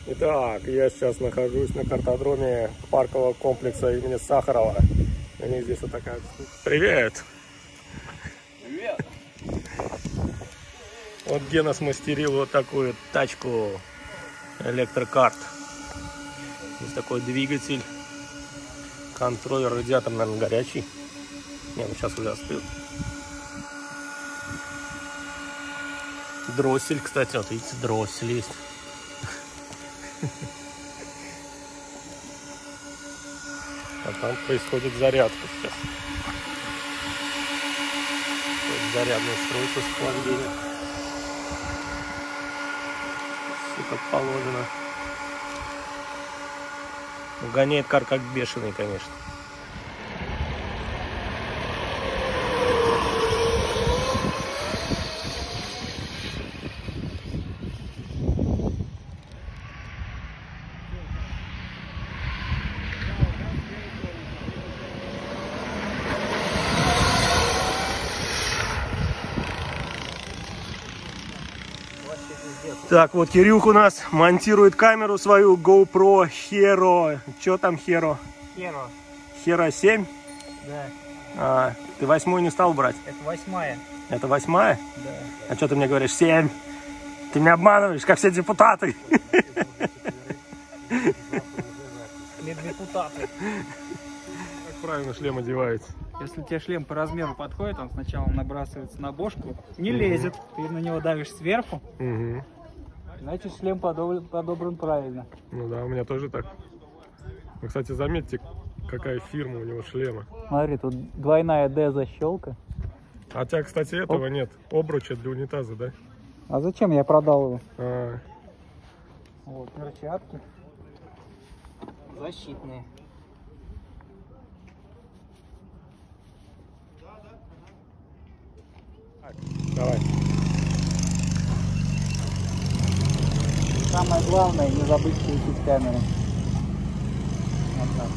Итак, я сейчас нахожусь на картодроме паркового комплекса имени Сахарова. У них здесь вот такая... Привет! Привет! Вот Гена смастерил вот такую тачку электрокарт. Здесь такой двигатель. Контроллер, радиатор, наверное, горячий. Нет, сейчас уже остыл. Дроссель, кстати, вот видите, дроссель есть. А там происходит зарядка сейчас. Зарядное устройство с охлаждением. Все как положено. Гоняет кар как бешеный, конечно. Так, вот Кирюх у нас монтирует камеру свою GoPro Hero. Что там Hero? Hero 7? Да. Ты 8-ю не стал брать? Это 8-я. Это 8-я? Да. А что ты мне говоришь? 7? Ты меня обманываешь, как все депутаты. Депутаты. Как правильно шлем одевается? Если тебе шлем по размеру подходит, он сначала набрасывается на бошку, не лезет, ты на него давишь сверху, значит шлем подобран правильно. Ну да, у меня тоже так. Ну, кстати, заметьте, какая фирма у него шлема. Смотри, тут двойная D-защелка. А у тебя, кстати, этого нет. Обруча для унитаза, да? А зачем я продал его? А, Вот, перчатки. Защитные. давай. Самое главное, не забыть включить камеру. Вот так.